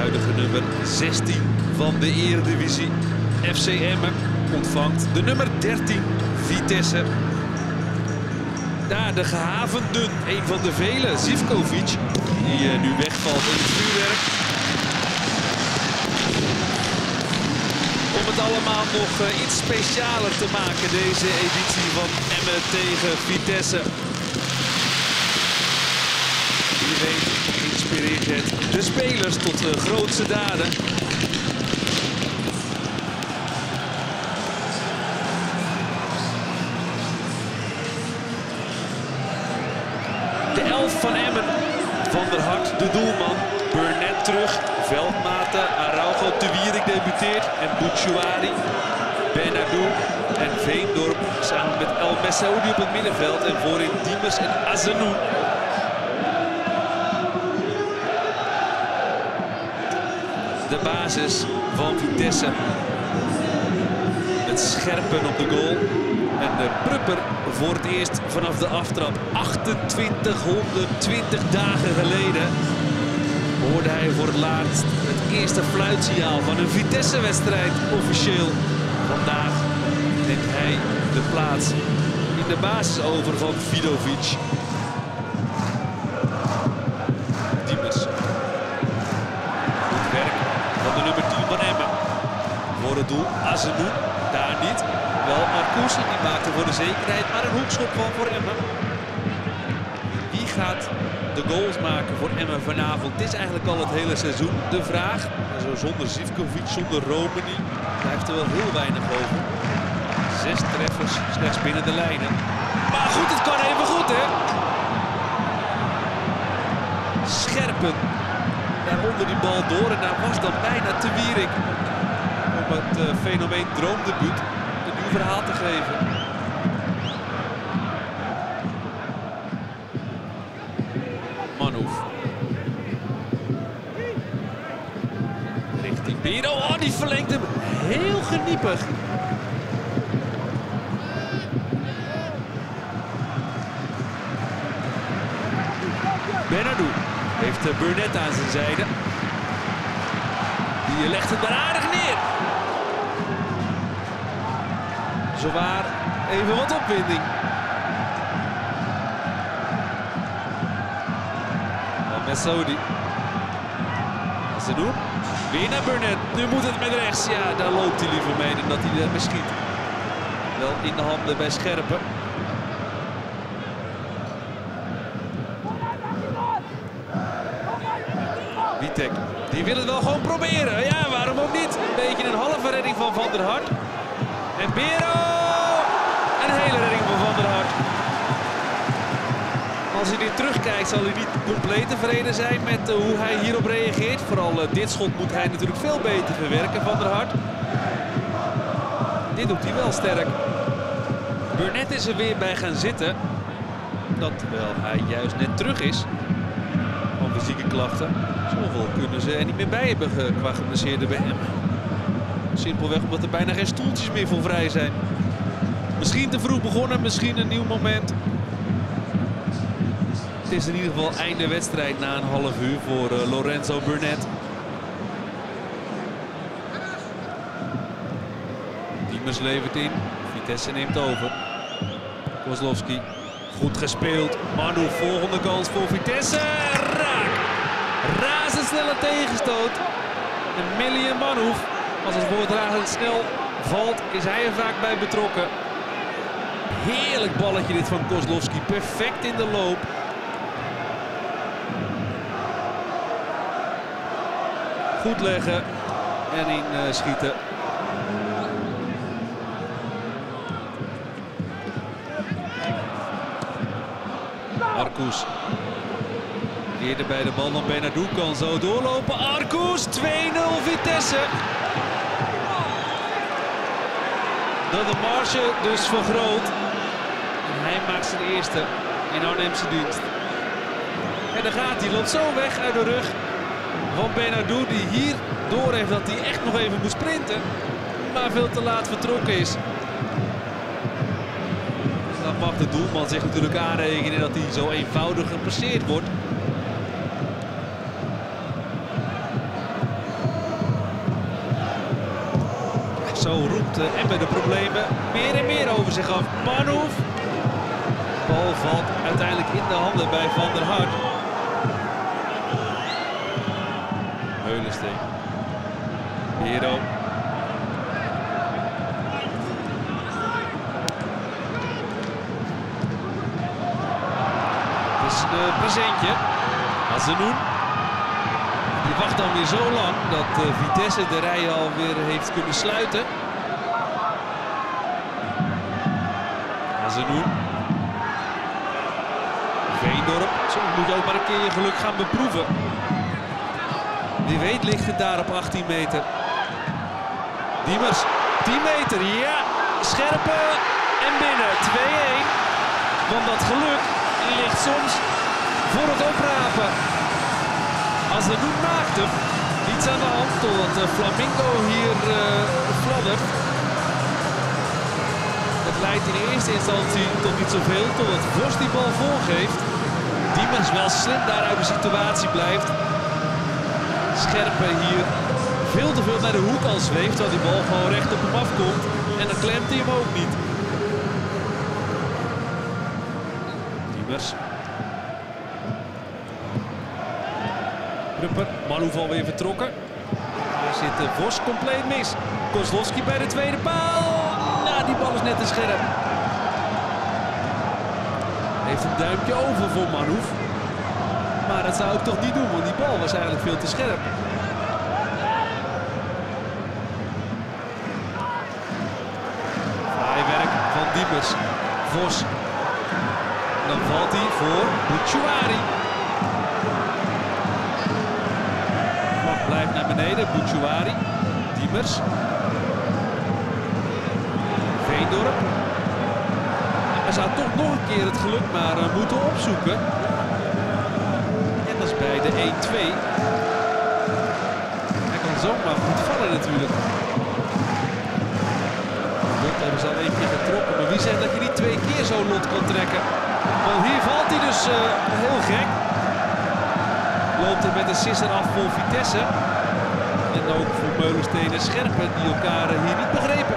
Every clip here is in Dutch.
huidige nummer 16 van de Eredivisie. FC Emmen ontvangt de nummer 13 Vitesse. Daar de gehavenden, een van de vele, Zivkovic, die nu wegvalt in het vuurwerk. Om het allemaal nog iets specialer te maken, deze editie van Emmen tegen Vitesse. Wie weet inspireert het de spelers tot de grootste daden. De elf van Emmen. Van der Hart, de doelman. Burnett terug. Veldmaten. Araujo de Wierik debuteert. En Bouchouari. Benadou en Veendorp samen met El Messaoudi op het middenveld. En voorin Diemers en Azenou. De basis van Vitesse. Met Scherpen op de goal. En de Prupper voor het eerst vanaf de aftrap. 2820 dagen geleden hoorde hij voor het laatst het eerste fluitsignaal van een Vitesse-wedstrijd officieel. Vandaag neemt hij de plaats in de basis over van Vidovic. Diemers. Goed werk van de nummer 10 van Emmen. Voor het doel Azenou. Daar niet. Wel Marcouch, die maakte voor de zekerheid maar een hoekschop van voor Emmen. Wie gaat de goals maken voor Emmen vanavond? Het is eigenlijk al het hele seizoen de vraag. Zo zonder Zivkovic, zonder Romani blijft er wel heel weinig over. 6 treffers, slechts binnen de lijnen. Maar goed, het kan even goed, hè? Scherpen. Daaronder die bal door en daar was dan bijna te Wierik om het fenomeen droomdebuut een nieuw verhaal te geven. Manhoef. Richting Biro. Oh, die verlengt hem heel geniepig. Benadou heeft Burnett aan zijn zijde. Die legt het maar aardig neer. Zowaar even wat opwinding. Messaoudi. Wat ze doen? Weer naar Burnett. Nu moet het met rechts. Ja, daar loopt hij liever mee dan dat hij ermee schiet. Wel in de handen bij Scherpen. Witek. Die wil het wel gewoon proberen. Ja, waarom ook niet? Een beetje een halve redding van Van der Hart. En Bero! Een hele redding van Van der Hart. Als hij dit terugkijkt zal hij niet compleet tevreden zijn met hoe hij hierop reageert. Vooral dit schot moet hij natuurlijk veel beter verwerken, Van der Hart. Dit doet hij wel sterk. Burnett is er weer bij gaan zitten. Dat terwijl hij juist net terug is van fysieke klachten. Zoveel kunnen ze er niet meer bij hebben qua geblesseerde bij hem. Simpelweg omdat er bijna geen stoeltjes meer voor vrij zijn. Misschien te vroeg begonnen, misschien een nieuw moment. Het is in ieder geval einde wedstrijd na een half uur voor Lorenzo Burnett. Diemers levert in. Vitesse neemt over. Kozlowski. Goed gespeeld. Manu, volgende kans voor Vitesse. Raak! Razendsnelle tegenstoot. En Millian Manhoef. Als het woord razendsnel valt, is hij er vaak bij betrokken. Heerlijk balletje dit van Kozlowski. Perfect in de loop. Goed leggen en in schieten. Arcus. Eerder bij de bal dan Benadou kan zo doorlopen. Arcus 2-0 Vitesse. Dat de marge dus vergroot. En hij maakt zijn eerste in Arnhemse dienst. En dan gaat hij, loopt zo weg uit de rug van Benadou, die hier door heeft dat hij echt nog even moet sprinten. Maar veel te laat vertrokken is. Dan mag de doelman zich natuurlijk aanrekenen dat hij zo eenvoudig gepasseerd wordt. Zo roept Emmen de problemen meer en meer over zich af. Manhoef. Bal valt uiteindelijk in de handen bij Van der Hart. Meulensteen. Hero. Het is een presentje. Hazeloen. Die wacht dan weer zo lang dat Vitesse de rij alweer heeft kunnen sluiten. Hazeloen. Veendorp. Soms moet je ook maar een keer je geluk gaan beproeven. Wie weet ligt het daar op 18 meter. Diemers. 10 meter. Ja. Scherpe. En binnen. 2-1. Want dat geluk ligt soms voor het oprapen. Als de Doen maakt hem, niets aan de hand totdat Flamingo hier fladdert. Het leidt in eerste instantie tot niet zoveel, totdat Vos die bal voorgeeft. Diemers wel slim daar uit de situatie blijft. Scherpe hier veel te veel naar de hoek al zweeft, terwijl die bal gewoon recht op hem afkomt. En dan klemt hij hem ook niet. Diemers. Manhoef alweer vertrokken. Daar zit Vos compleet mis. Kozlowski bij de tweede paal. Nou, die bal is net te scherp. Heeft een duimpje over voor Manhoef. Maar dat zou ik toch niet doen, want die bal was eigenlijk veel te scherp. Vrij werk van Diemers. Vos. Dan valt hij voor Bouchouari. Blijft naar beneden, Bouchouari, Diemers, Veendorp. En hij zou toch nog een keer het geluk maar moeten opzoeken. En dat is bij de 1-2. Hij kan zomaar goed vallen natuurlijk. Dat hebben ze al 1 keer getrokken, maar wie zegt dat je niet 2 keer zo lot kan trekken? Want hier valt hij dus heel gek. Loopt er met een sisser af voor Vitesse. En ook voor Meulensteen en Scherpen die elkaar hier niet begrepen.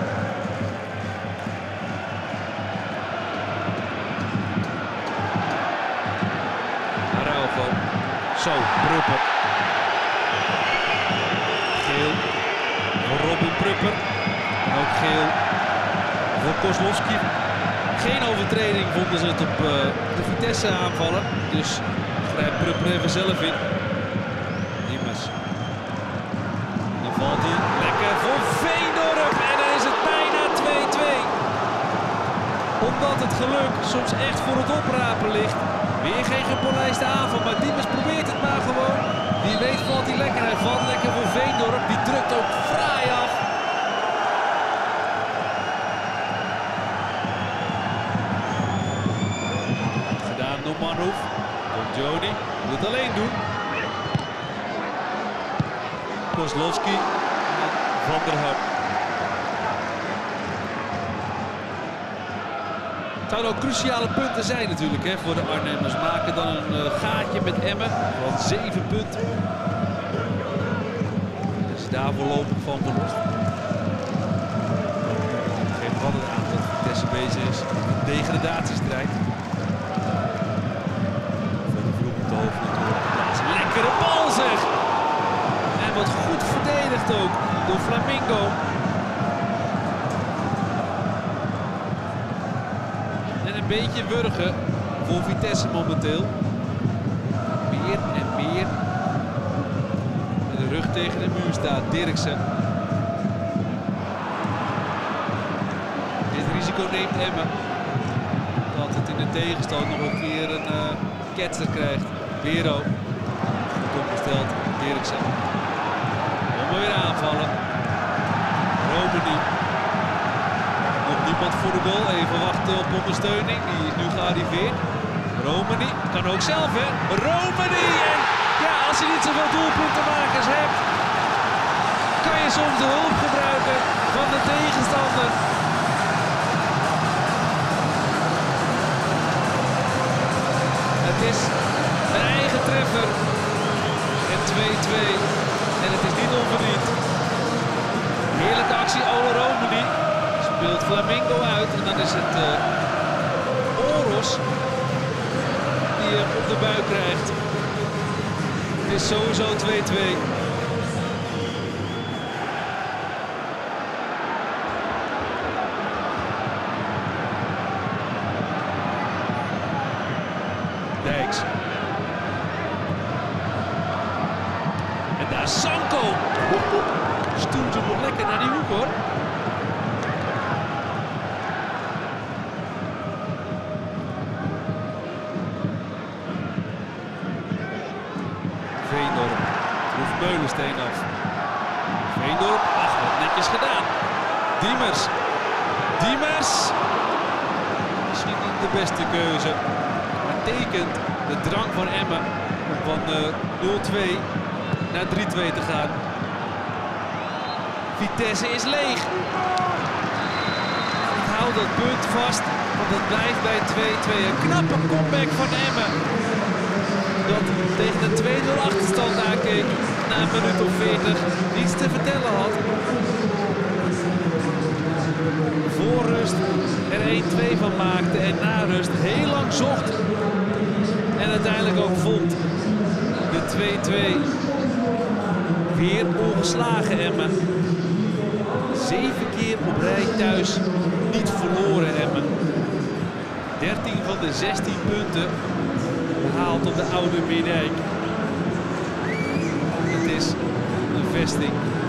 Araujo. Zo, Prupper. Geel voor Robin Prupper. En ook geel voor Kozlowski. Geen overtreding vonden ze het op de Vitesse aanvallen. Dus grijpt Prupper even zelf in. Diemers. Dan valt hij lekker voor Veendorp. En dan is het bijna 2-2. Omdat het geluk soms echt voor het oprapen ligt. Weer geen gepolijste aanval. Maar Diemers probeert het maar gewoon. Wie weet valt hij lekker. Hij valt lekker voor Veendorp. Die drukt ook fraai af. Gedaan door Manhoef. Joni moet het alleen doen. Kozlowski en Van der Hart. Het zouden ook cruciale punten zijn natuurlijk hè, voor de Arnhemmers. Maken dan een gaatje met Emmen van 7 punten. Dus daar voorlopig van verlost. Geef wat het aan dat Vitesse bezig is. Degradatiestrijd. Lekkere bal zeg! En wat goed verdedigd ook door Flamingo. En een beetje wurgen voor Vitesse momenteel. Meer en meer. Met de rug tegen de muur staat Dirksen. Dit risico neemt Emmen. Dat het in de tegenstand nog een keer een ketser krijgt. Vero. Goed opgesteld. Dirksen. Om weer aanvallen. Romani. Nog niemand voor de goal. Even wachten op ondersteuning. Die is nu gearriveerd. Romani. Kan ook zelf hè. Romani. En ja, als je niet zoveel doelpuntenmakers hebt. Kan je soms de hulp gebruiken van de tegenstander. Het is een eigen treffer. En 2-2. En het is niet onverdiend. Heerlijke actie, Ole Romani. Speelt Flamingo uit en dan is het Oros die hem op de buik krijgt. Het is sowieso 2-2. Dijks. En daar is Sanko. Stuurt hem nog lekker naar die hoek hoor. Veendorp proeft Meulensteen af. Veendorp, ach wat netjes gedaan. Diemers. Diemers. Misschien niet de beste keuze. Maar tekent de drang van Emmen om van 0-2 naar 3-2 te gaan. Vitesse is leeg. Ik hou dat punt vast, want het blijft bij 2-2. Een knappe comeback van Emmen. Dat tegen de 2-0 achterstand aankeek na een minuut of 40 niets te vertellen had. Voor rust er 1-2 van maakte en na rust heel lang zocht. En uiteindelijk ook vond. De 2-2. Weer ongeslagen Emmen. 7 keer op rij thuis niet verloren Emmen. 13 van de 16 punten behaald op de Oude Mierdijk. Het is een vesting